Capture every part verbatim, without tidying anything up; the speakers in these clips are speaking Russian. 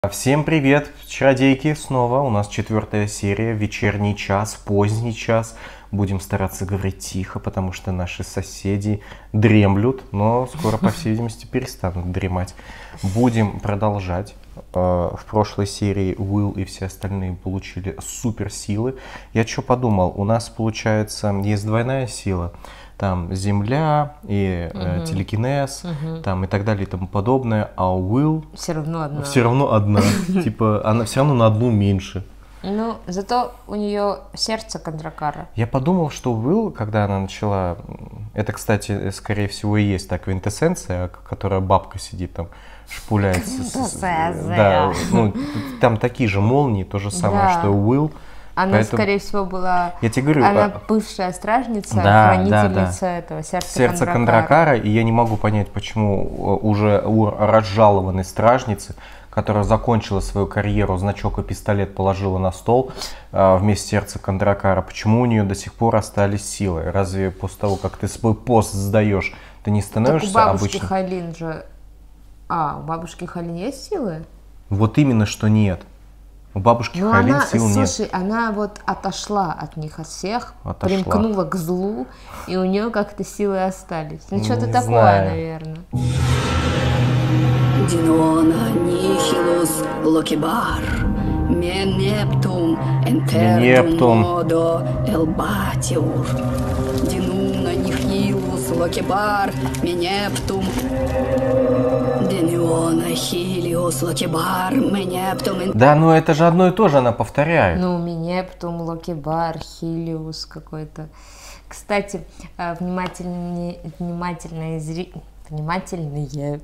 Всем привет, чародейки, снова у нас четвертая серия, вечерний час, поздний час. Будем стараться говорить тихо, потому что наши соседи дремлют, но скоро, по всей видимости, перестанут дремать. Будем продолжать. В прошлой серии Уилл и все остальные получили суперсилы. Я что подумал, у нас, получается, есть двойная сила. Там земля и угу. э, телекинез, угу. там и так далее и тому подобное, а Уилл все равно одна. Все равно одна. Типа, она все равно на одну меньше. Ну, зато у нее сердце Кондракара. Я подумал, что Уилл, когда она начала... Это, кстати, скорее всего, и есть та квинтэссенция, которая бабка сидит там, шпуляется. Да, ну, там такие же молнии, то же самое, да. что и Уилл. Она, Поэтому... скорее всего, была... Я тебе говорю, она а... бывшая стражница, да, хранительница да, да. этого сердца, сердца Кондракара. Кондракара. И я не могу понять, почему уже у разжалованной стражницы, которая закончила свою карьеру, значок и пистолет положила на стол а, вместе с сердцем Кондракара, почему у нее до сих пор остались силы? Разве после того, как ты свой пост сдаешь, ты не становишься так у бабушки обычным? Халин же... А, у бабушки Халин есть силы? Вот именно, что нет. У бабушки ну, Халин она, сил слушай, нет. Слушай, она вот отошла от них, от всех, отошла. примкнула к злу, и у нее как-то силы остались. Ну, что-то такое, знаю. наверное. Динона нихилус локибар, мен нептум энтердум модо элбатиур. Динуна нихилус локибар, мен нептум... Да, ну это же одно и то же она повторяет. Ну, Минептум, Локибар, Хилиус какой-то. Кстати, внимательные, внимательные зрители... Внимательные...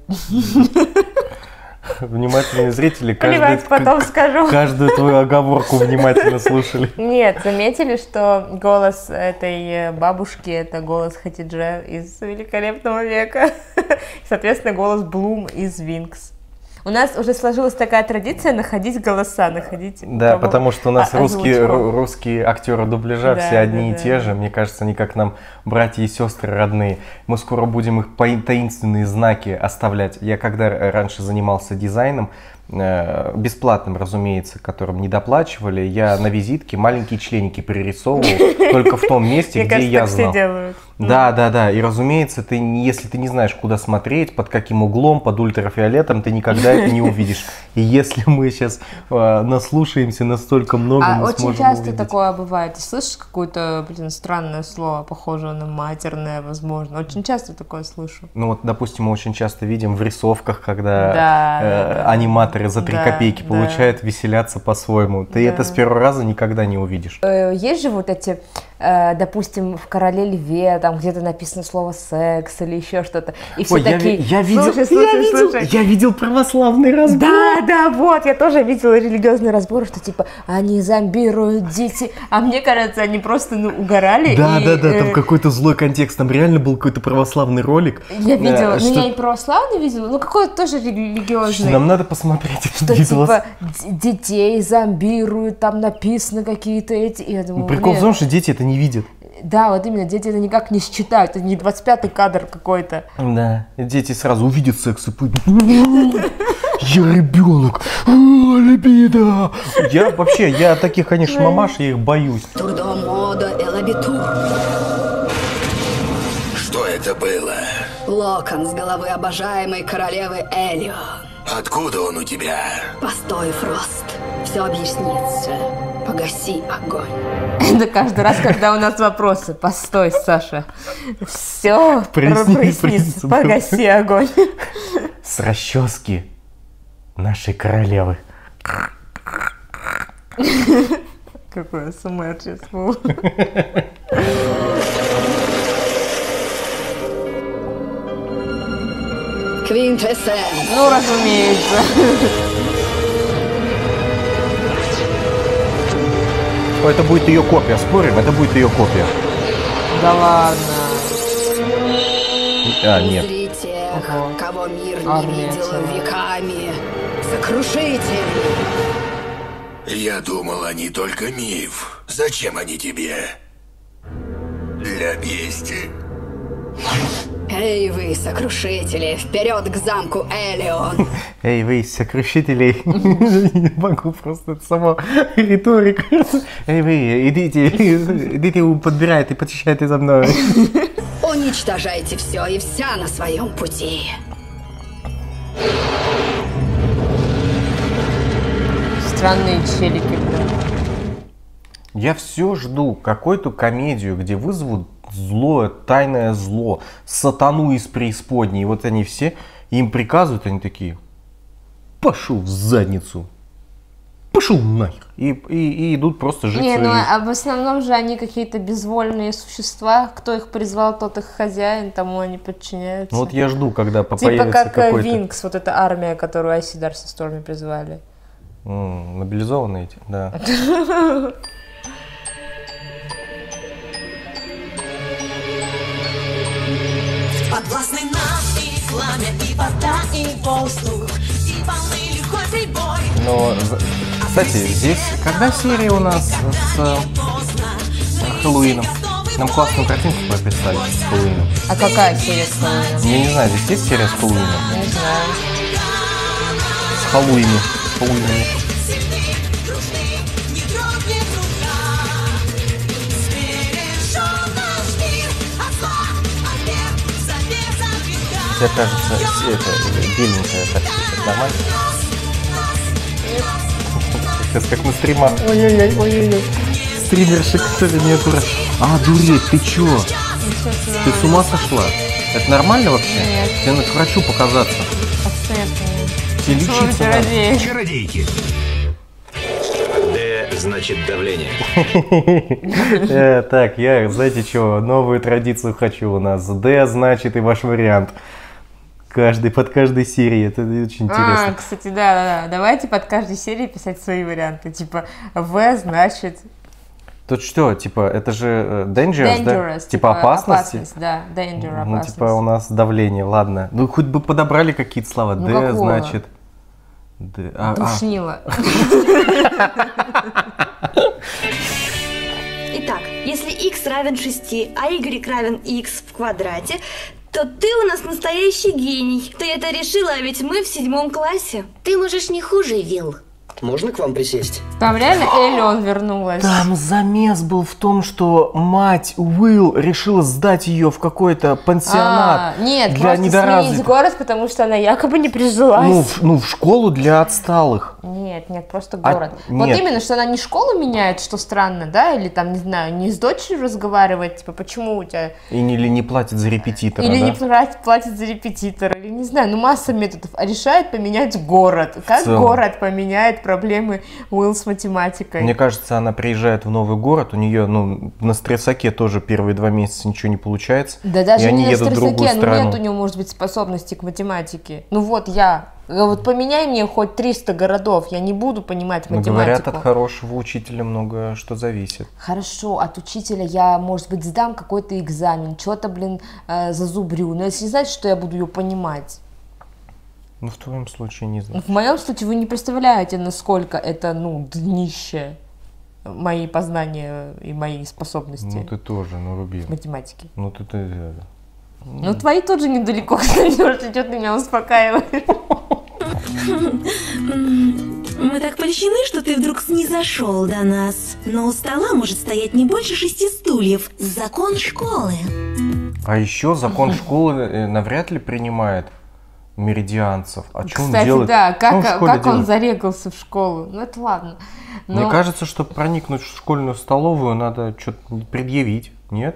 Внимательные зрители каждый, потом скажу. каждую твою оговорку внимательно слушали. Нет, заметили, что голос этой бабушки — это голос Хатидже из «Великолепного века». Соответственно, голос Блум из «Винкс». У нас уже сложилась такая традиция находить голоса, находить... Да, потому что у нас а, русские, русские актеры дубляжа да, все одни да, и те да. же. Мне кажется, они как нам братья и сестры родные. Мы скоро будем их таинственные знаки оставлять. Я когда раньше занимался дизайном, бесплатным, разумеется, которым не доплачивали, я на визитке маленькие членики пририсовывал только в том месте, где я знал. Да, да, да. И разумеется, ты, если ты не знаешь, куда смотреть, под каким углом, под ультрафиолетом, ты никогда это не увидишь. И если мы сейчас э, наслушаемся настолько много, а мы очень сможем часто увидеть. Такое бывает. Ты слышишь какое-то, блин, странное слово, похожее на матерное, возможно. Очень часто такое слышу. Ну вот, допустим, мы очень часто видим в рисовках, когда да, э, да. аниматоры за три да, копейки да. получают, веселятся по-своему. Ты да. это с первого раза никогда не увидишь. Есть же вот эти, э, допустим, в «Короле Льве», там где-то написано слово «секс» или еще что-то. И все Ой, такие, я, я видел, слушай, слушай, я видел, слушай. Я видел православный разбор. Да, да, вот, я тоже видела религиозный разбор, что типа они зомбируют дети, а мне кажется, они просто ну, угорали. Да, и, да, да, там э... какой-то злой контекст, там реально был какой-то православный ролик. Я видела, э, ну что... я и православный видела, ну какой-то тоже религиозный. Нам надо посмотреть это что видео. Типа детей зомбируют, там написано какие-то эти. Я думаю, прикол в том, что дети это не видят. Да, вот именно, дети это никак не считают, это не двадцать пятый кадр какой-то. Да, дети сразу увидят секс и пойдут. Я ребенок, либидо. Я вообще, я таких, конечно, мамаш, я их боюсь. Что это было? Локон с головы обожаемой королевы Элион. Откуда он у тебя? Постой, Фрост, все объяснится. Погаси огонь. Это каждый раз, когда у нас вопросы. Постой, Саша. Все прояснится. Погаси огонь. С расчески нашей королевы. Какой АСМР сейчас был. Квинтэссенс. Ну, разумеется. Это будет ее копия, спорим? Это будет ее копия. Да ладно. А, нет. Узрите, ага. кого мир не Армия видел целая. веками. Сокрушитель. Я думал, они только миф. Зачем они тебе? Для мести. Эй, вы, сокрушители, вперед к замку Элион! Эй, вы, сокрушители! Не могу просто, это сама риторика. Эй, вы, идите, идите, подбирайте, почищайте за мной. Уничтожайте все и вся на своем пути. Странные челики, да. Я все жду какую-то комедию, где вызовут злое, тайное зло, сатану из преисподней. И вот они все, им приказывают, они такие: пошел в задницу, пошел нахер. И, и, и идут просто жить. Не, ну жизнь. а в основном же они какие-то безвольные существа. Кто их призвал, тот их хозяин, тому они подчиняются. Ну вот я жду, когда Типа появится как какой-то... Винкс, вот эта армия, которую Айсидар со Сторми призвали. М, мобилизованные эти, да. Подвластный нам и пламя, и вода, и воздух, и полный лихой прибой. Но, за- кстати, здесь когда серия у нас с э, Хэллоуином? Нам классную картинку прописали с Хэллоуином. А какая серия с Хэллоуином? Я не знаю, здесь есть серия с Хэллоуином? Не знаю. С Хэллоуином. С Хэллоуином. Не дрогнет рука, сбережем наш мир от зла, от бед, завеса века. Тебе кажется, с- это беленькая картинка, нормально? Сейчас как на стримах. Ой-ой-ой, ой-ой-ой. Стримерши, который меня дура. А, дурень, ты чё? Ты с ума сошла? Это нормально вообще? Нет. Тебе надо к врачу показаться. Абсолютно. Тебе лечиться надо. Чародей. Чародейки. Д значит давление. Э, Так, я, знаете что, новую традицию хочу у нас. Д значит и ваш вариант. Каждый, под каждой серией. Это очень А, интересно. кстати, да, да, да. Давайте под каждой серией писать свои варианты. Типа В значит Тут что, типа, это же э, dangerous, да? dangerous. Типа опасности? Опасность, да. Danger, Ну, опасность. типа у нас давление, ладно. Ну, хоть бы подобрали какие-то слова. Ну, Д, какого? значит... Д, а, а. Душнило. Итак, если x равен шести, а y равен x в квадрате, то ты у нас настоящий гений. Ты это решила, а ведь мы в седьмом классе. Ты можешь не хуже, Вилл. Можно к вам присесть? Там реально Элион вернулась. Там замес был в том, что мать Уилл решила сдать ее в какой-то пансионат А, нет, для просто сменить недоразвитых. город, потому что она якобы не прижилась. Ну, в, ну, в школу для отсталых. Нет, нет, просто А, город. Вот нет. именно, что она не школу меняет, что странно, да, или там, не знаю, не с дочерью разговаривает, типа, почему у тебя... И не, или не платит за репетитора, Или да? не платит, платит за репетитора, или не знаю, ну масса методов, а решает поменять город. Как целом. город поменяет проблемы Уилл с математикой? Мне кажется, она приезжает в новый город, у нее, ну, на стрессаке тоже первые два месяца ничего не получается. Да даже и они не на едут в другую стрессаке, ну страну. нет у него, может быть, способности к математике. Ну вот я, вот поменяй мне хоть триста городов, я не буду понимать Но математику. говорят, от хорошего учителя много что зависит. Хорошо, от учителя я, может быть, сдам какой-то экзамен, что-то, блин, э, зазубрю, но если не значит, что я буду ее понимать. Ну, в твоем случае не знаю. В моем случае вы не представляете, насколько это, ну, днище мои познания и мои способности Ну, ты тоже, ну, Руби. в математике. Ну, ты... ты... Ну, твои тоже недалеко, кстати, что ты меня успокаиваешь. Мы так польщены, что ты вдруг снизошел до нас. Но у стола может стоять не больше шести стульев. Закон школы. А еще закон школы э, навряд ли принимает меридианцев. А что он Кстати, делает? да, Что он в как, школе как он делает? зарегался в школу. Ну, это ладно. Мне Но- кажется, чтобы проникнуть в школьную столовую, надо что-то предъявить, нет?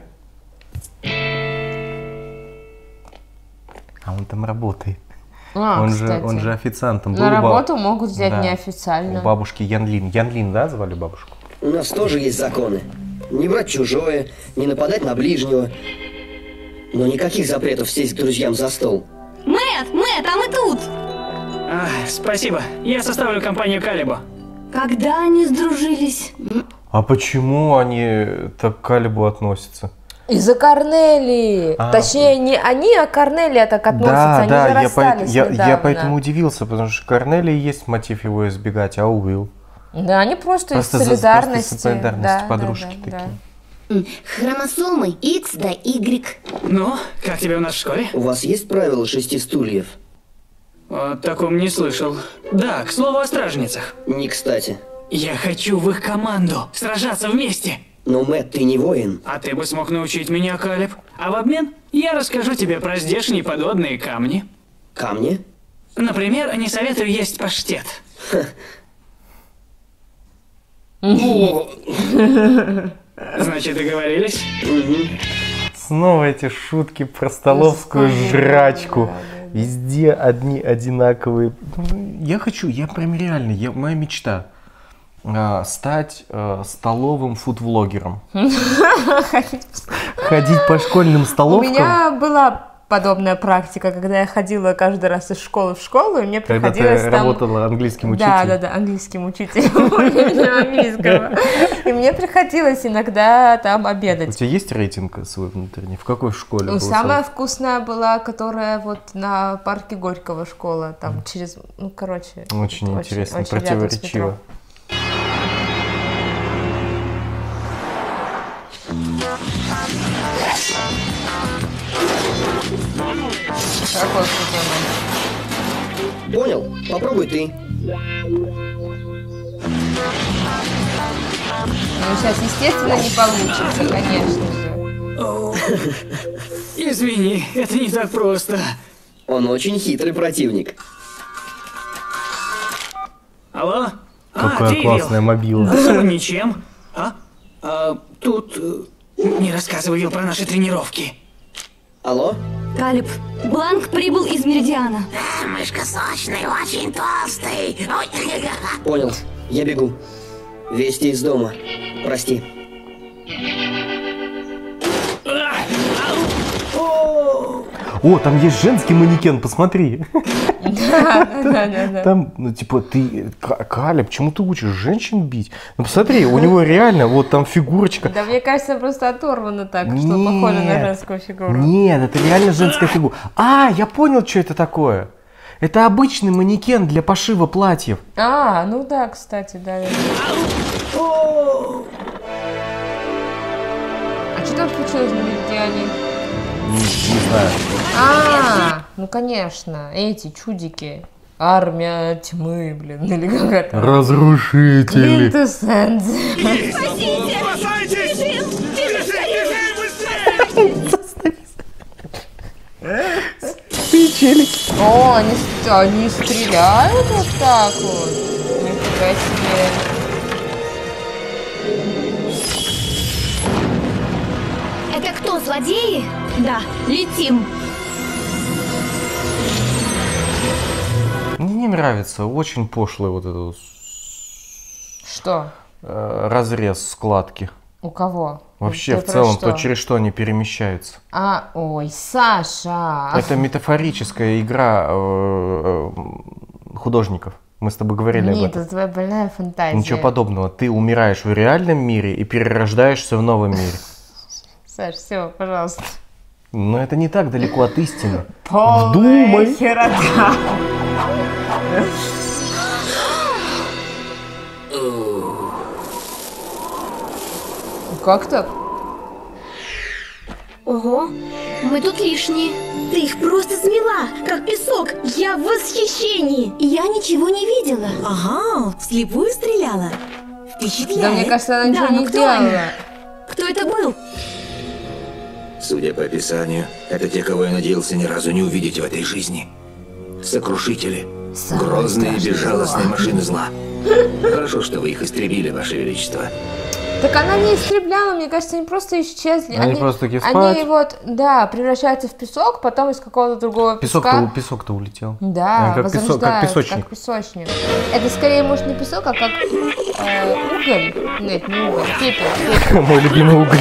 А он там работает. А, он, же, кстати. он же официантом был. На у ба- работу могут взять Да. неофициально. У бабушки Янлин. Янлин, да, звали бабушку? У нас тоже есть законы. Не брать чужое, не нападать на ближнего. Но никаких запретов сесть к друзьям за стол. Мэтт, Мэтт, а мы тут! А, спасибо. Я составлю компанию Калибу. Когда они сдружились? А почему они так к Калибу относятся? Из-за Корнелии. А. Точнее, не они, а Корнелия так относятся. Да, они да, же я, по- расстались я, я недавно. поэтому удивился, потому что Корнелии есть мотив его избегать, а Уилл. Да, они просто, Просто из за- солидарности. просто из солидарности Да, подружки да, да, такие. Хромосомы X до Y. Ну, как тебе у нас в школе? У вас есть правило шести стульев? О таком не слышал. Да, к слову о стражницах. Не кстати. Я хочу в их команду, сражаться вместе. Но, Мэтт, ты не воин. А ты бы смог научить меня, Калеб. А в обмен я расскажу тебе про здешние подводные камни. Камни? Например, не советую есть паштет. Значит, договорились? Снова эти шутки про столовскую жрачку. Везде одни одинаковые. Я хочу, я прям реально, я, моя мечта э, стать э, столовым фудвлогером. Ходить по школьным столовкам. У меня была подобная практика, когда я ходила каждый раз из школы в школу, и мне Когда приходилось ты там... работала английским учителем. Да, да, да, английским учителем английского. И мне приходилось иногда там У обедать. тебя есть рейтинг свой внутренний? В какой школе Ну, был самая самый? вкусная была, которая вот на парке Горького школа, там через, ну, короче. Очень это интересно, очень рядом с противоречиво. Какой вкусный мальчик. Понял? Попробуй ты. Ну, сейчас, естественно, не получится, конечно же. О, извини, это не так просто. Он очень хитрый противник. Алло? Какая а, ты, классная Вилл. мобила. Ну, ничем. А? А, тут... э, Не рассказывай, Вилл, про наши тренировки. Алло? Калеб, Бланк прибыл из Меридиана. Мышка сочный, очень толстый. Ой. Понял. Я бегу. Вести из дома. Прости. О, там есть женский манекен, посмотри. Да, да, да, да. Там, ну, типа, ты, К- Калеб, чему ты учишь женщин бить? Ну, посмотри, у него реально, вот там фигурочка. Да, мне кажется, просто оторвано так, что похоже на Нет. женскую фигуру. Нет, это реально женская фигура. А, я понял, что это такое. Это обычный манекен для пошива платьев. А, ну да, кстати, да. да. А что там случилось на Меридиане? Не, не знаю. А, ну конечно, эти чудики. Армия тьмы, блин, или как это? Разрушители. Квинтэссенция. Челики. О, они, с- они стреляют вот так вот. Нифига себе. Это кто, злодеи? Да, летим. Мне не нравится, очень пошлый вот этот вот, Что? э, разрез складки. У кого? Вообще, Ты в про целом, что? то, через что они перемещаются. А, ой, Саша. Это метафорическая игра э, э, художников. Мы с тобой говорили об Нет, этом. это твоя больная фантазия. Ничего подобного. Ты умираешь в реальном мире и перерождаешься в новом мире. Саш, все, пожалуйста. Но это не так далеко от истины. Полная Вдумай. херота. Как так? Ого, мы тут лишние. Ты их просто смела, как песок. Я в восхищении. Я ничего не видела. Ага, вслепую стреляла. Впечатляет. Да, мне кажется, она ничего Да, ну не кто они? делала. Кто это был? Судя по описанию, это те, кого я надеялся ни разу не увидеть в этой жизни. Сокрушители. Самое Грозные и страшное безжалостные зло. машины зла. Хорошо, что вы их истребили, Ваше Величество. Так она не истребляла, мне кажется, они просто исчезли. Они просто такие, Они спать. вот, да, превращаются в песок, потом из какого-то другого Песок-то, песка. у- песок-то улетел. Да, как, песок, как возрождают, песочник. как песочник. Это скорее, может, не песок, а как э, уголь. Нет, не уголь, пепел. пепел. Мой любимый уголь.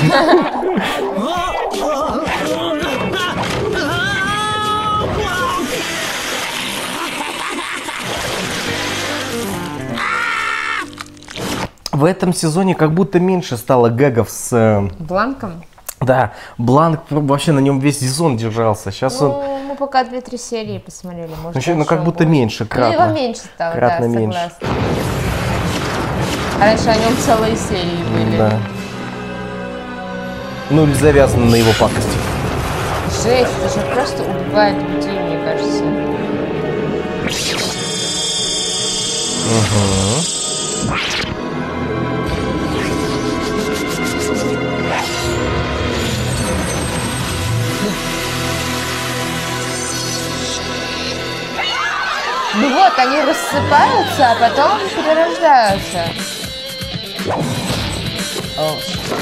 В этом сезоне как будто меньше стало гэгов с... э, Бланком? Да, Бланк вообще на нем весь сезон держался. Сейчас он... Ну, мы пока две-три серии посмотрели. Может, Ну, щас- ну, еще как будто будет. меньше, Ну, его кратно. меньше стало, Кратно да, меньше. согласна. А раньше о нем целые серии были. Да. Ну или завязано на его пакости. Жесть, это же просто убивает людей, мне кажется. Угу. Ну вот, они рассыпаются, а потом перерождаются. О.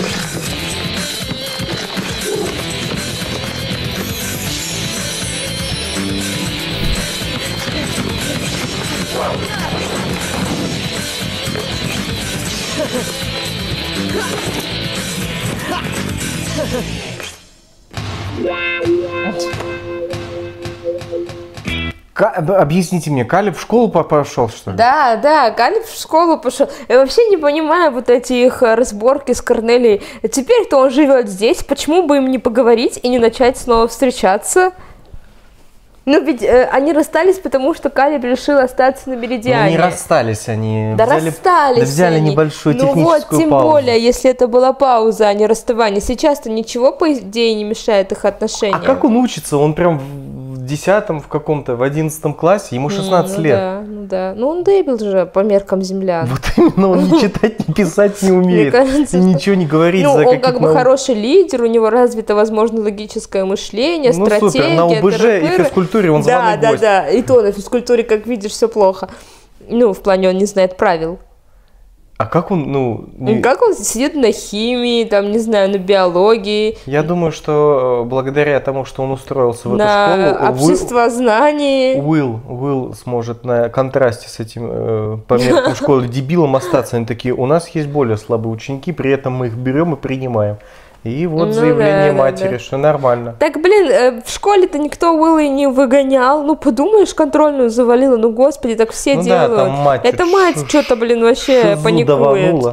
Ка- объясните мне, Калиб в школу пошел, что ли? Да, да, Калиб в школу пошел. Я вообще не понимаю вот эти их разборки с Корнелией. Теперь-то он живет здесь, почему бы им не поговорить и не начать снова встречаться? Ну ведь э, они расстались, потому что Калиб решил остаться на Меридиане. Ну, не расстались они. Да взяли, расстались да взяли они. небольшую ну техническую вот, тем паузу. более, если это была пауза, а не расставание. Сейчас-то ничего, по идее, не мешает их отношениям. А как он учится? Он прям в десятом, в каком-то, в одиннадцатом классе, ему шестнадцать ну, лет. Да, ну да. Ну он дебил же по меркам землян. Вот именно, он ни читать, ни писать не умеет. кажется, И ничего не говорит Ну, за он какие-то как бы нау- хороший лидер, у него развито, возможно, логическое мышление, Ну, стратегия. супер, на ОБЖ и тыры-пыры. физкультуре он Да, званый да, гость. да. И то на физкультуре, как видишь, все плохо. Ну, в плане, он не знает правил. А как он, ну... не- Как он сидит на химии, там, не знаю, на биологии, Я думаю, что э, благодаря тому, что он устроился в эту на школу, обществознании. Уилл, Уилл сможет на контрасте с этим э, по меркам школы дебилом остаться. Они такие, у нас есть более слабые ученики, при этом мы их берем и принимаем. И вот Ну заявление да, да, матери, да. что нормально. Так, блин, э, в школе-то никто Уилла и не выгонял. Ну, подумаешь, контрольную завалила. Ну, господи, так все Ну да, делают. там мать Это чуть мать шу- что-то, блин, вообще Шизу паникует. даванула.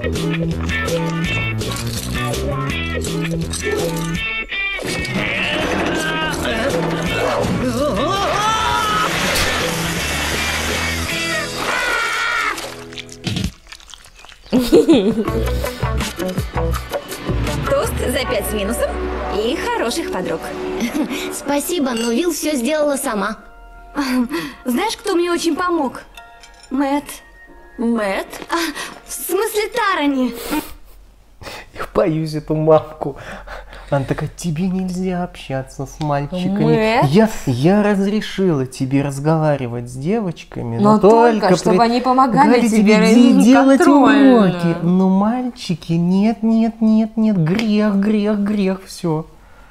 Тост за пять с минусом и хороших подруг. Спасибо, но Вил все сделала сама. Знаешь, кто мне очень помог? Мэт. Мэт? А, в смысле Тарани. Я боюсь эту мамку. Она такая, тебе нельзя общаться с мальчиками. Мэтт? Я, я разрешила тебе разговаривать с девочками, но, Но только, чтобы при- они помогали говорю тебе де- делать контрольную. уроки. Но мальчики, нет, нет, нет, нет, грех, грех, грех, все.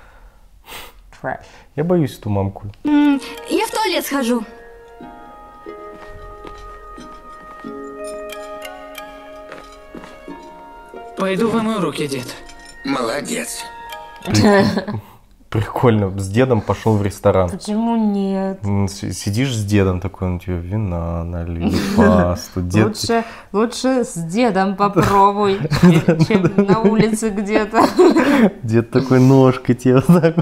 Я боюсь эту мамку. М, Я в туалет схожу. Пойду вымою руки, дед. Молодец. Прикольно, с дедом пошел в ресторан. Почему нет? М, с- Сидишь с дедом такой, он тебе вина налил, пасту. Дед... Лучше, лучше с дедом попробуй, чем, чем на улице где-то. Дед такой ножкой тебе вот так.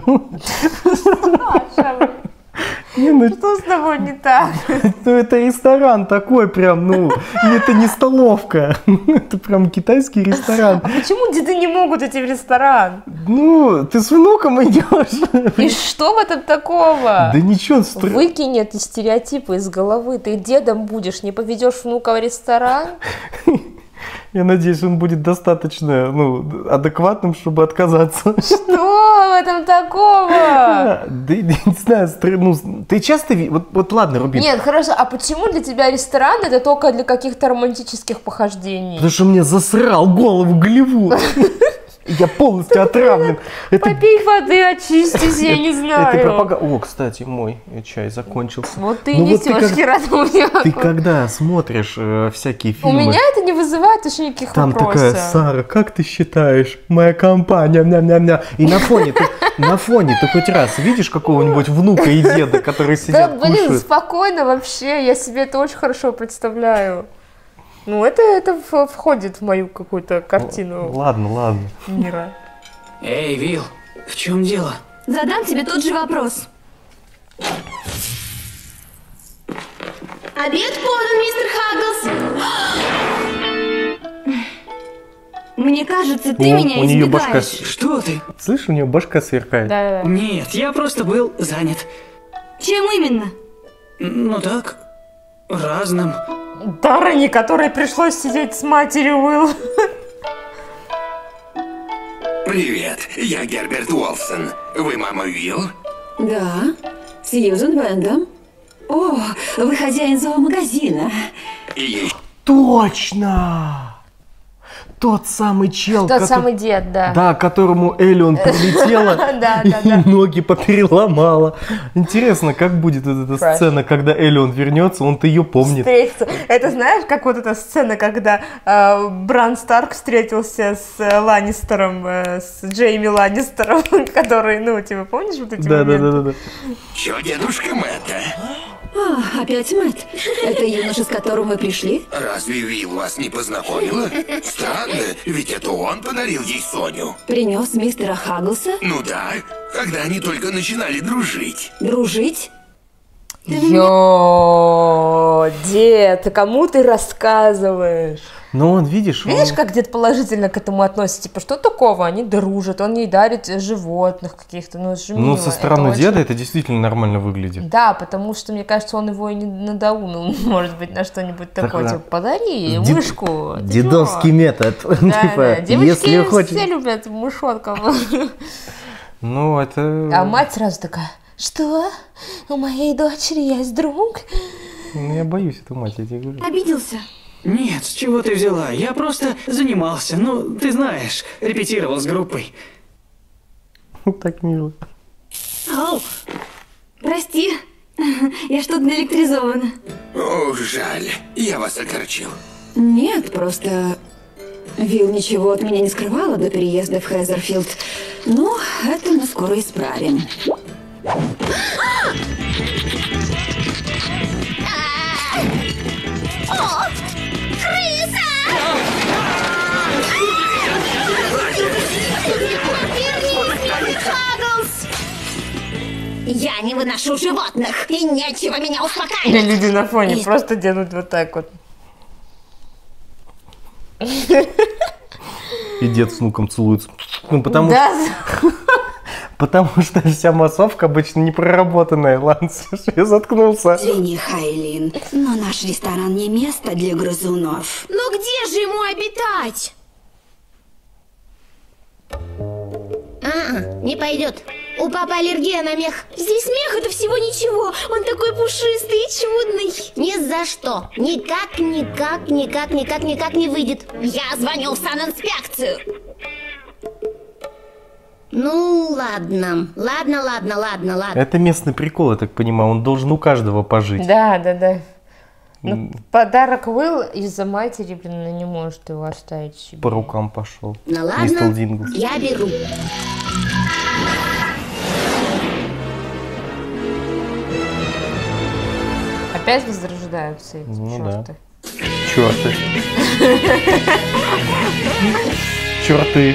Саша, Не, ну, что с тобой не так? ну, это ресторан такой прям, ну, это не столовка. Это прям китайский ресторан. А почему деды не могут идти в ресторан? Ну, ты с внуком идешь. И что в этом такого? Да ничего, стр- Выкинь эти стереотипы из головы. Ты дедом будешь, не поведешь внука в ресторан? я надеюсь, он будет достаточно, ну, адекватным, чтобы отказаться. Что в этом такого? Да, не знаю, стр- ну, ты часто, ви- вот, вот ладно, Рубин, Нет, хорошо, а почему для тебя ресторан это только для каких-то романтических похождений? потому что мне засрал голову Голливуд. Я полностью отравлен. Это Попей воды, очистись, я не Это знаю. пропаганда. О, кстати, мой чай закончился. Вот ты Ну вот несешь как- хероту. Ты когда смотришь э, всякие У фильмы, меня это не вызывает вообще никаких там вопросов. такая, Сара, как ты считаешь, моя компания, мя-мя-мя. И на фоне, ты, на фоне ты хоть раз видишь какого-нибудь внука и деда, которые Да, сидят, блин, кушают? спокойно вообще, я себе это очень хорошо представляю. Ну, это, это в- входит в мою какую-то картину Ладно, ладно. мира. Эй, Вил, в чем дело? Задам тебе тот же вопрос. Обед подан, мистер Хагглс. Мне кажется, ты О, меня у нее избегаешь. башка... Что ты? Слышь, у нее башка сверкает. Да, да, да. Нет, я просто был занят. Чем именно? Ну так, разным. Тарони, которой пришлось сидеть с матерью Уилл. Привет, я Герберт Уолсон. Вы мама Уилл? Да, Сьюзен Вэндом. О, вы хозяин зоомагазина. И Точно! Тот самый чел, Тот кото- самый дед, да. Да, которому Элион прилетела Да, да, и да. ноги попереломала. Интересно, как будет вот эта Fresh. сцена, когда Элион вернется, он-то ее помнит. Встретиться. Это знаешь, как вот эта сцена, когда э, Бран Старк встретился с э, Ланнистером, э, с Джейми Ланнистером, который, ну, типа, помнишь вот эти Да, да, моменты? да, да, да. чё, дедушка Мэтта? А, опять Мэтт. Это юноша, с которым вы пришли? Разве Уилл вас не познакомила? Странно, ведь это он подарил ей Соню. Принес мистера Хагглса? Ну да, когда они только начинали дружить. Дружить? Йо, дед, кому ты рассказываешь? Ну, он, видишь, он- Видишь, как дед положительно к этому относится? Типа, что такого? Они дружат, он ей дарит животных каких-то, ну, это же ну, мило, со это стороны очень- деда это действительно нормально выглядит. Да, потому что, мне кажется, он его и не надоумил, может быть, на что-нибудь такое, да. типа, подари Дед- мышку. ты Дедовский чё? метод. Да, Типа, да, девочки если хочешь. все любят мышонков. Ну, это... А мать сразу такая, что? У моей дочери есть друг? Ну, я боюсь эту мать, я тебе говорю. Обиделся? Нет, с чего ты взяла? Я просто занимался. Ну, ты знаешь, репетировал с группой. Так мило. Ау, прости, я что-то наэлектризована. О, жаль, я вас огорчил. Нет, просто... Вилл ничего от меня не скрывала до переезда в Хезерфилд. Ну, это мы скоро исправим. О, крыса! Хагглс! Я не выношу животных, и нечего меня И успокаивать. люди на фоне просто делают вот так вот. И дед с внуком целуются. Ну, потому, Да, потому что вся массовка обычно не проработанная. Ладно, слушай, я заткнулся. Извини, Хайлин, но наш ресторан не место для грызунов. Но где же ему обитать? А, не пойдет. У папы аллергия на мех. Здесь мех это всего ничего. Он такой пушистый и чудный. Ни за что. Никак, никак, никак, никак, никак не выйдет. Я звоню в санинспекцию. Ну, ладно. Ладно, ладно, ладно, ладно. Это местный прикол, я так понимаю. Он должен у каждого пожить. да, да, да. Ну, подарок Уилл из-за матери, блин, ну, не может его оставить себе. По рукам пошел. Ну Мистер ладно, Динглс. я беру. Опять возрождаются эти Ну да. чёрты. Черты. Черты.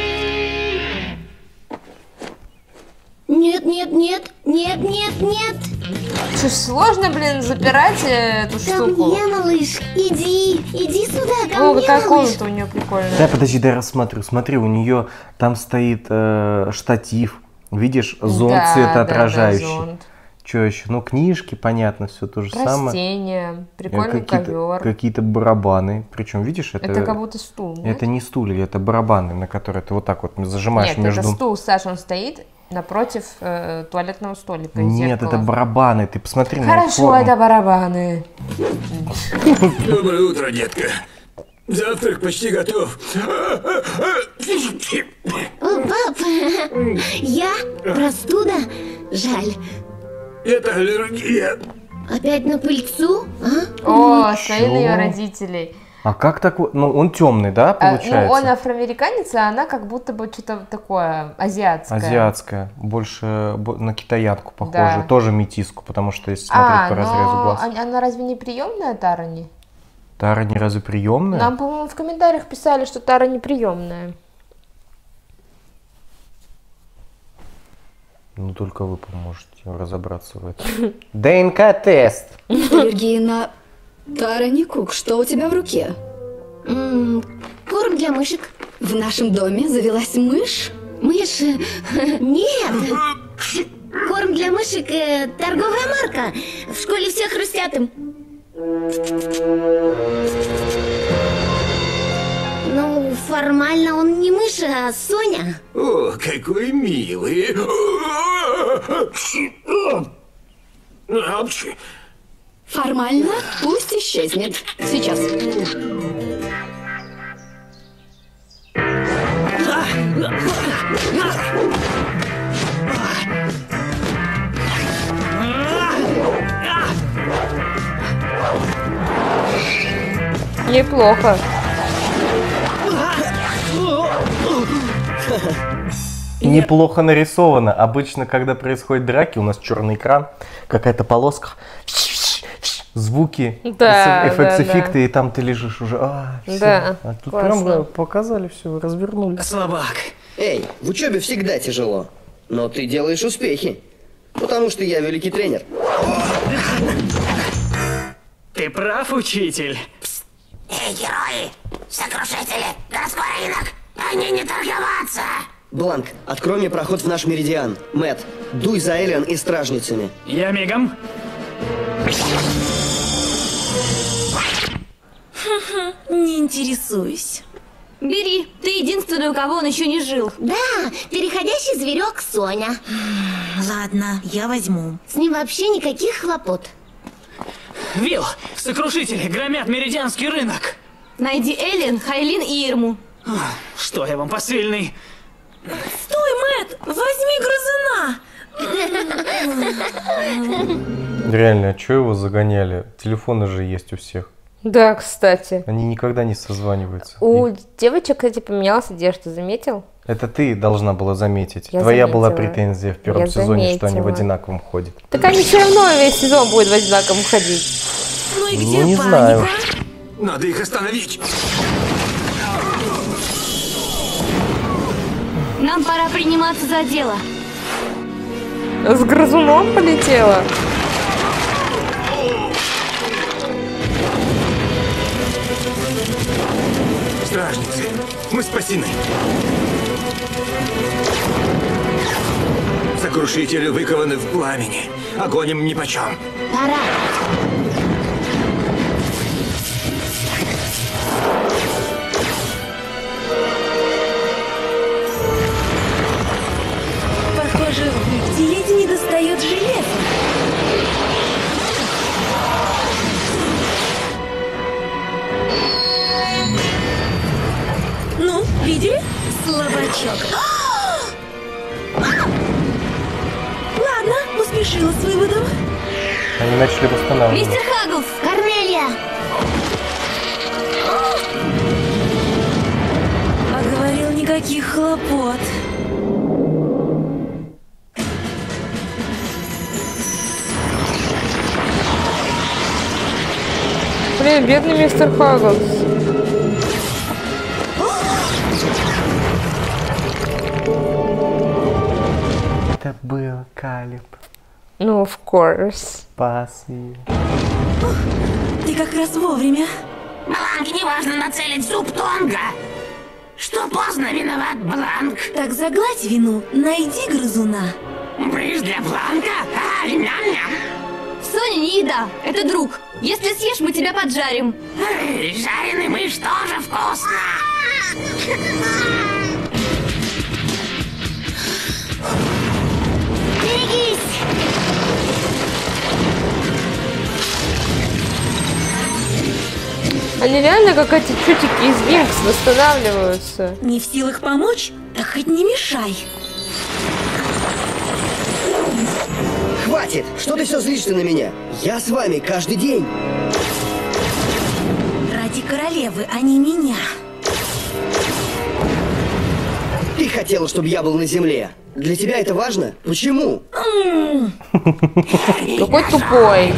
Нет, нет, нет, нет, нет, нет. Что ж, сложно, блин, запирать э, эту Ко штуку? мне, малыш, иди, иди сюда, ко О, мне, какая малыш. комната у нее прикольная. Да, подожди, дай рассмотрю. Смотри, у нее там стоит э, штатив. Видишь, зонт Да, цветоотражающий. да, да, зонт. Что еще? Ну, книжки, понятно, все то же самое. Растения, прикольный какие-то, ковер. какие-то барабаны. Причем, видишь, это, Это как будто стул, нет? это не стулья, это барабаны, на которые ты вот так вот зажимаешь Нет, между... это стул, Саша, он стоит напротив э, туалетного столика. из Нет, зеркала. это барабаны, ты посмотри на их Хорошо, форму. это барабаны. Доброе утро, детка. Завтрак почти готов. О, пап, я? Простуда? Жаль. Это аллергия. Опять на пыльцу? А? О, стоит Чё? ее родителей. А как так? вот- Ну, он темный, да, А, получается? ну, он афроамериканец, а она как будто бы что-то такое азиатское. Азиатская, больше бо- на китаянку похоже, Да. тоже метиску, потому что если смотреть А, по разрезу но глаз. она, она разве не приемная Тарони? Тара ни разу приемная? Нам, по-моему, в комментариях писали, что Тара не приемная. Ну, только вы поможете разобраться в этом. ДНК-тест. Аллергия на... Тарони Кук, что у тебя в руке? М, корм для мышек. В нашем доме завелась мышь? Мышь? Нет. Корм для мышек э, торговая марка. В школе все хрустят им. Ну, формально он не мышь, а Соня. О, какой милый. Формально пусть исчезнет. Сейчас. Неплохо. Неплохо нарисовано. Обычно, когда происходят драки, у нас черный экран, какая-то полоска, звуки, да, эффект-эффекты, да, да. и там ты лежишь уже. А, все. Да, А тут классно. прям показали все, развернули. Слабак. Эй, в учебе всегда тяжело, но ты делаешь успехи, потому что я великий тренер. Ты прав, учитель. Эй, герои! Сокрушители! Городской рынок! Они не торговаться! Бланк, открой мне проход в наш меридиан. Мэтт, дуй за Эллен и стражницами. Я мигом. Ха-ха, не интересуюсь. Бери, ты единственный, у кого он еще не жил. Да, переходящий зверек Соня. Ладно, я возьму. С ним вообще никаких хлопот. Вилл, сокрушители громят меридианский рынок. Найди Эллен, Хайлин и Ирму. Что я вам посыльный? Стой, Мэтт, возьми грызуна. Реально, а что его загоняли? Телефоны же есть у всех. Да, кстати. Они никогда не созваниваются. У И... девочек, кстати, поменялась одежда, заметил? Это ты должна была заметить. Я Твоя заметила. была претензия в первом Я сезоне, что они в заметила. одинаковом ходят. Так они все равно весь сезон будут в одинаковом ходить. Ну и Ну, где не паника? знаю. Надо их остановить. Нам пора приниматься за дело. С грызуном полетела. Стражницы, мы спасены. Сокрушители выкованы в пламени. Огонь им нипочем. Пора. Похоже, в диете не достает железа. Ну, видели? Слабачок. Ладно, поспешила с выводом. Они начали восстанавливаться. Мистер Хагглс! Корнелия! А говорил, никаких хлопот. Блин, бедный мистер Хагглс. Это был Калиб. Ну, of course. Спас ее. Ты как раз вовремя. Бланк, неважно нацелить зуб Тонга. Что поздно, виноват Бланк. Так загладь вину, найди грызуна. Брыж для Бланка? А, ням-ням. Соня не еда, это друг. Если съешь, мы тебя поджарим. Эй, жареный мышь тоже вкусно. Берегись! Они реально как эти чутики из Винкс восстанавливаются. Не в силах помочь? Так хоть не мешай. Хватит! Что ты все злишься на меня? Я с вами каждый день. Ради королевы, а не меня. Ты хотела, чтобы я был на земле. Для тебя это важно? Почему? Какой тупой.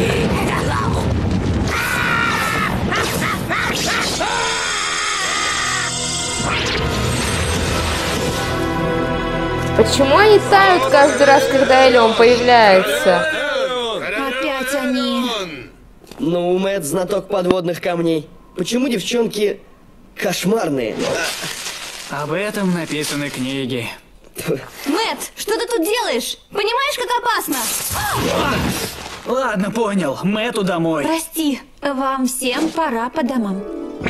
Почему они тают каждый раз, когда Элеон появляется? Опять они. Ну, Мэтт знаток подводных камней. Почему девчонки кошмарные? Об этом написаны книги. Мэтт, что ты тут делаешь? Понимаешь, как опасно? Ладно, понял. Мэтту домой. Прости, вам всем пора по домам.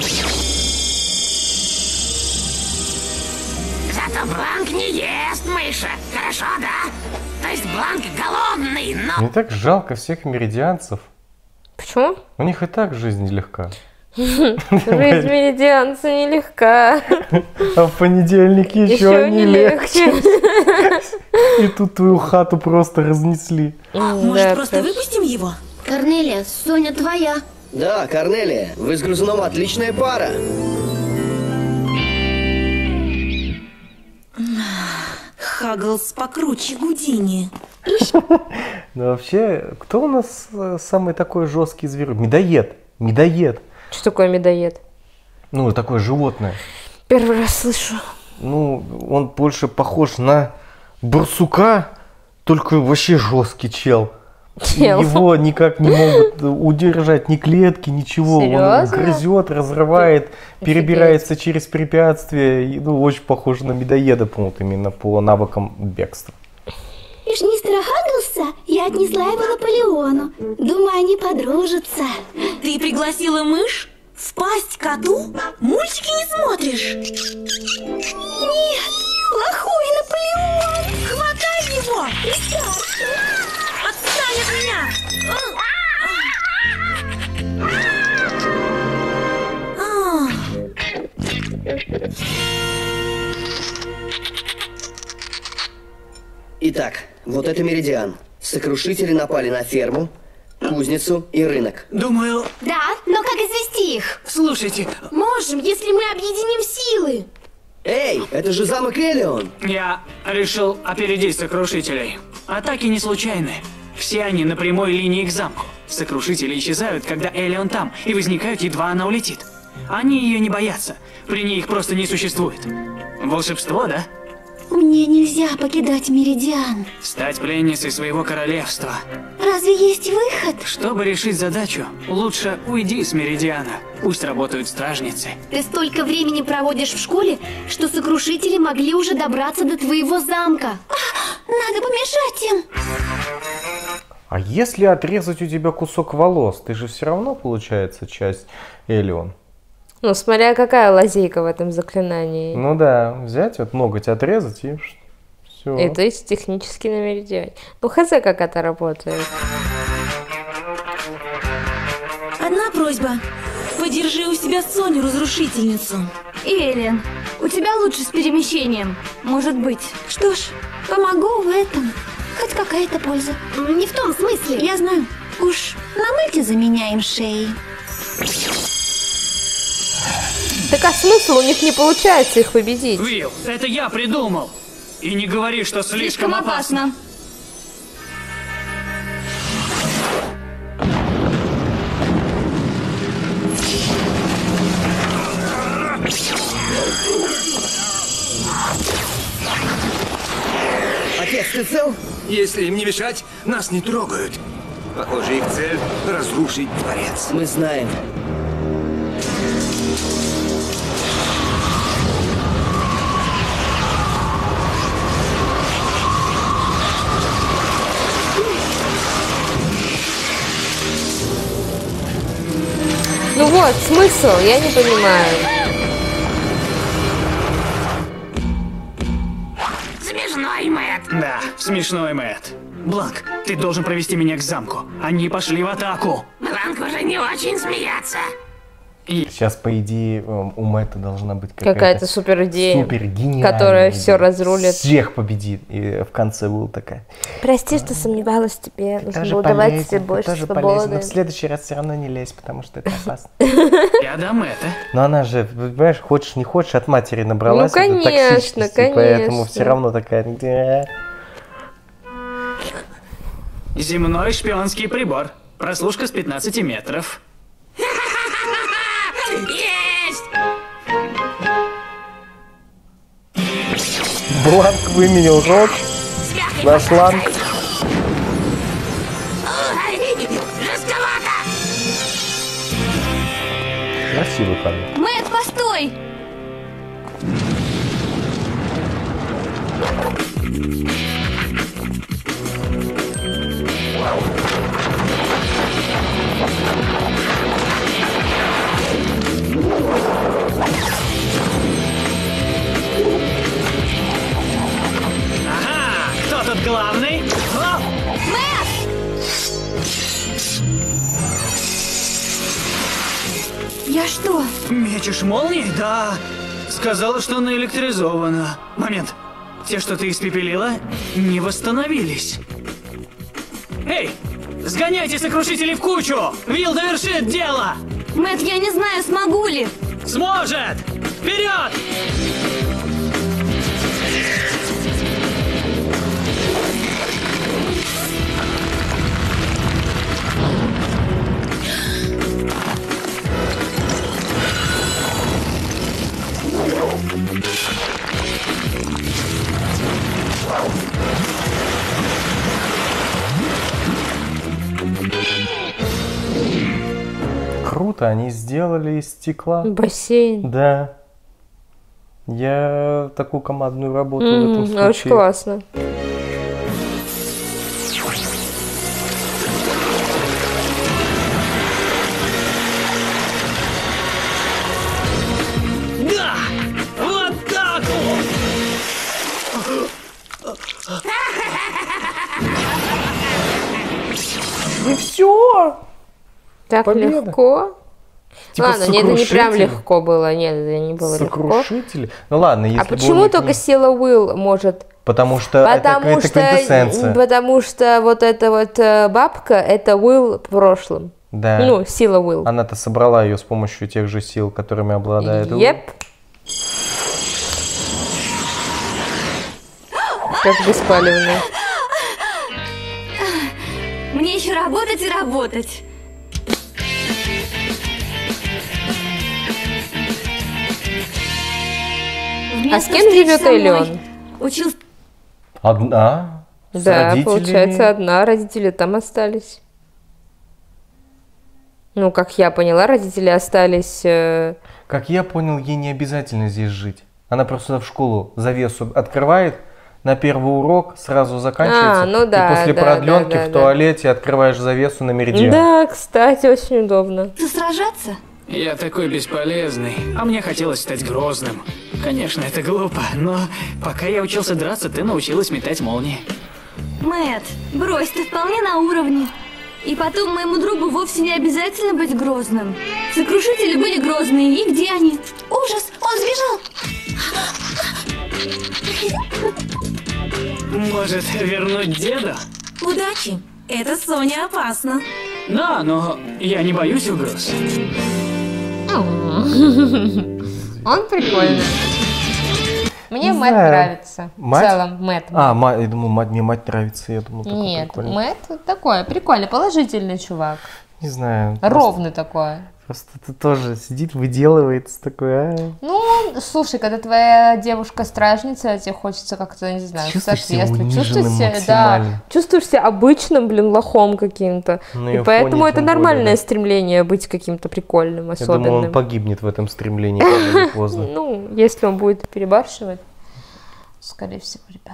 Зато Бланк не ест мыша. Хорошо, да? То есть Бланк голодный, но... Мне так жалко всех меридианцев. Почему? У них и так жизнь легка. Жизнь меридианца нелегка. А в понедельник еще не легче. И тут твою хату просто разнесли. Может, просто выпустим его? Корнелия, Соня твоя. Да, Корнелия, вы с грызуном отличная пара. Хагглс покруче Гудини. Ну вообще, кто у нас э, самый такой жесткий зверь? Медоед. Медоед. Что такое медоед? Ну, такое животное. Первый раз слышу. Ну, он больше похож на барсука, только вообще жесткий чел. Чел. Его никак не могут удержать ни клетки, ничего. Серьезно? Он грызет, разрывает, перебирается через препятствия. И, ну, очень похож на медоеда, по-моему, именно по навыкам бегства. Ишь, мистера Хагглса я отнесла его Наполеону. Думаю, они подружатся. Ты пригласила мышь? Впасть коту? Мультики не смотришь? Нет, плохой Наполеон. Хватай его! Отстань от меня! Итак, вот это Меридиан. Сокрушители напали на ферму, кузницу и рынок. Думаю... Да, но как извести их? Слушайте... Можем, если мы объединим силы. Эй, это же замок Элеон. Я решил опередить сокрушителей. Атаки не случайны. Все они на прямой линии к замку. Сокрушители исчезают, когда Элеон там, и возникают, едва она улетит. Они ее не боятся. При ней их просто не существует. Волшебство, да? Мне нельзя покидать Меридиан. Стать пленницей своего королевства. Разве есть выход? Чтобы решить задачу, лучше уйди с Меридиана. Пусть работают стражницы. Ты столько времени проводишь в школе, что сокрушители могли уже добраться до твоего замка. А, надо помешать им. А если отрезать у тебя кусок волос, ты же все равно, получается, часть Элеон. Ну, смотря какая лазейка в этом заклинании. Ну да, взять, вот ноготь отрезать и все. И то есть технически на меридиане. Ну, хз, как это работает. Одна просьба. Подержи у себя Соню, разрушительницу. И Элен, у тебя лучше с перемещением. Может быть. Что ж, помогу в этом. Хоть какая-то польза. Не в том смысле. Я знаю. Уж намыльте за меня им шеи. Так а смысл? У них не получается их победить. Вилл, это я придумал. И не говори, что слишком, Слишком опасно. Отец, ты цел? Если им не мешать, нас не трогают. Похоже, их цель — разрушить дворец. Мы знаем. Ну вот, смысл, я не понимаю. Смешной, Мэтт. Да, смешной, Мэтт. Бланк, ты должен провести меня к замку. Они пошли в атаку. Бланк уже не очень смеяться. И... Сейчас, по идее, у Мэтта должна быть какая-то, какая-то супер идея, супер гениальная которая идея. все разрулит. Всех победит. И в конце была такая. Прости, что сомневалась в тебе. Нужно Тоже было давать полезен, тебе больше тоже свободы. полезен. Но в следующий раз все равно не лезь, потому что это опасно. Я дам это. Но она же, понимаешь, хочешь не хочешь, от матери набралась. Ну, этой конечно, токсичности, конечно. Поэтому все равно такая. Земной шпионский прибор. Прослушка с пятнадцати метров. Есть! Бланк выменил рот на шланг. Ой, жестковато! Красивый камень. Мэтт, постой! главный. О! Я что? Мечешь молнии? Да. Сказала, что наэлектризована. Момент. Те, что ты испепелила, не восстановились. Эй, сгоняйте сокрушителей в кучу! Вилл довершит дело! Мэтт, я не знаю, смогу ли. Сможет! Вперед! Круто, они сделали из стекла. Бассейн. Да. Я такую командную работу Mm, в этом случае. очень классно. Да! Вот так вот! И все. Так Победа. легко. Типа Ладно, нет, это не прям сокрушители. легко было. Нет, это не было легко. Сокрушители? Ну ладно, если А бы почему он- только сила Will может? Потому что Потому это, это что, квинтэссенция. потому что вот эта вот э, бабка, это Will в прошлом. Да. Ну, сила Will. Она-то собрала ее с помощью тех же сил, которыми обладает Will. Еп. Как беспалевный. Мне еще работать и работать. А с кем живет Элеон? Учился. Одна? С Да, родителями? получается, одна. Родители там остались. Ну, как я поняла, родители остались... э, Как я понял, ей не обязательно здесь жить. Она просто в школу завесу открывает, на первый урок сразу заканчивается. А, ну да, и после да, продленки да, да, в туалете открываешь завесу на меридиан. Да, кстати, очень удобно. Сражаться? Я такой бесполезный, а мне хотелось стать грозным. Конечно, это глупо, но пока я учился драться, ты научилась метать молнии. Мэтт, брось, ты вполне на уровне. И потом, моему другу вовсе не обязательно быть грозным. Сокрушители были грозные, и где они? Ужас, он сбежал! Может, вернуть деда? Удачи. Это Соня опасно. Да, но я не боюсь угроз. Он прикольный. Мне Не Мэтт знаю. нравится. Мать? В целом, Мэтт. А, мать, я думал, мать, мне мать нравится, я думал, такой Нет, прикольный. Мэтт такой, прикольный, положительный чувак. Не знаю. Ровный такой. Просто ты тоже сидит, выделывается такой, а? Ну, слушай, когда твоя девушка-стражница, тебе хочется как-то, не знаю, Чувствуешь себя соответствовать. униженным Чувствуешь себя, максимально. да, чувствуешь себя обычным, блин, лохом каким-то. На И её поэтому фоне это тем нормальное более, да. стремление быть каким-то прикольным, Я особенным. думаю, он погибнет в этом стремлении рано или поздно. Ну, если он будет перебарщивать, скорее всего, ребята.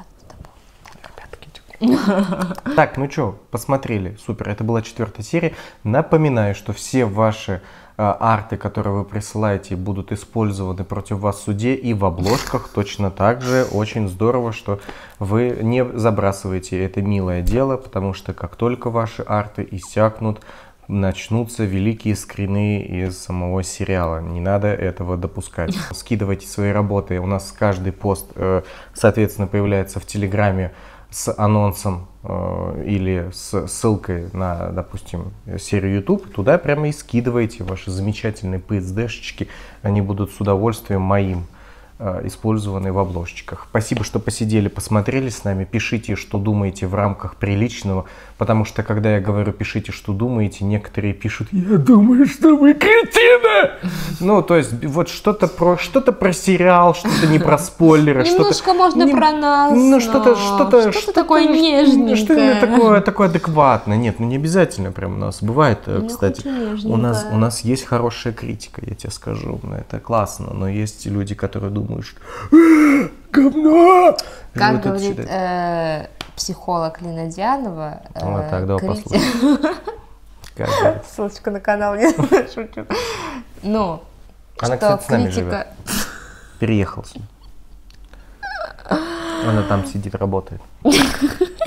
Так, ну что, посмотрели, супер, это была четвертая серия. Напоминаю, что все ваши э, арты, которые вы присылаете, будут использованы против вас в суде и в обложках точно так же. Очень здорово, что вы не забрасываете это милое дело, потому что как только ваши арты иссякнут, начнутся великие скрины из самого сериала. Не надо этого допускать. Скидывайте свои работы. У нас каждый пост, э, соответственно, появляется в Телеграме с анонсом э, или с ссылкой на, допустим, серию YouTube. Туда прямо и скидывайте ваши замечательные пи эс ди-шечки. Они будут с удовольствием моим э, использованы в обложечках. Спасибо, что посидели, посмотрели с нами. Пишите, что думаете в рамках приличного, потому что, когда я говорю «пишите, что думаете», некоторые пишут «я думаю, что вы кретины!» Ну, то есть, вот что-то про, что-то про сериал, что-то не про спойлеры, что-то... Немножко можно не- про нас, Ну, что-то, но что-то... что-то такое нежненькое. Что-то такое, такое адекватное. Нет, ну не обязательно прям у нас. Бывает, э, Ну, кстати, хоть и у нас, нежненькое. у нас есть хорошая критика, я тебе скажу. Ну, это классно, но есть люди, которые думают, что «А, говно!» Как Вот это говорит всегда. э, психолог Лина Дианова, э, Вот так, давай крити- послушаем. Как говорит? Ссылочка на канал, не шучу. Ну, Она, что кстати, с нами критика... живет. Переехал с ней. Она там сидит, работает.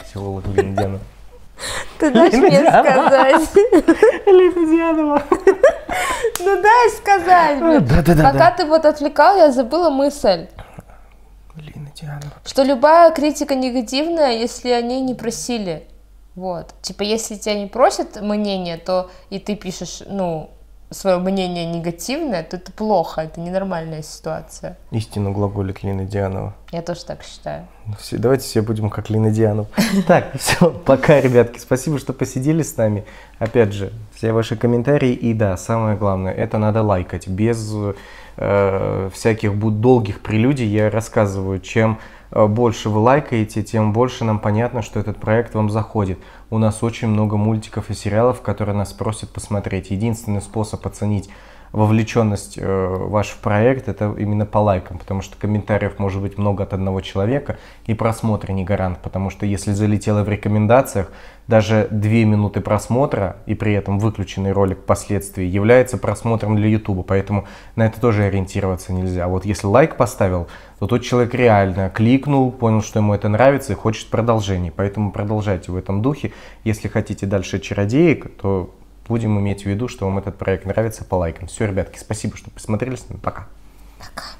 маркетолог Лина Дианова. Ты дашь мне сказать? Лина Дианова. Ну дай сказать мне. Да, да, да, Пока да. ты вот отвлекал, я забыла мысль. Лина Дианова. Что любая критика негативная, если они не просили. Вот. Типа, если тебя не просят мнение, то и ты пишешь, ну, свое мнение негативное, то это плохо, это ненормальная ситуация. Истину глаголит Лина Дианова. Я тоже так считаю. Все, давайте все будем как Лина Дианова. Так, все, пока, ребятки. Спасибо, что посидели с нами. Опять же, все ваши комментарии. И да, самое главное, это надо лайкать. Без э, всяких долгих прелюдий я рассказываю, чем больше вы лайкаете, тем больше нам понятно, что этот проект вам заходит. У нас очень много мультиков и сериалов, которые нас просят посмотреть. Единственный способ оценить вовлеченность э, ваш в проект — это именно по лайкам, потому что комментариев может быть много от одного человека, и просмотр не гарант, потому что если залетело в рекомендациях, даже две минуты просмотра и при этом выключенный ролик впоследствии является просмотром для YouTube, поэтому на это тоже ориентироваться нельзя. А вот если лайк поставил, то тот человек реально кликнул, понял, что ему это нравится и хочет продолжения, поэтому продолжайте в этом духе. Если хотите дальше чародеек, то будем иметь в виду, что вам этот проект нравится по лайкам. Все, ребятки, спасибо, что посмотрели с нами. Пока. Пока.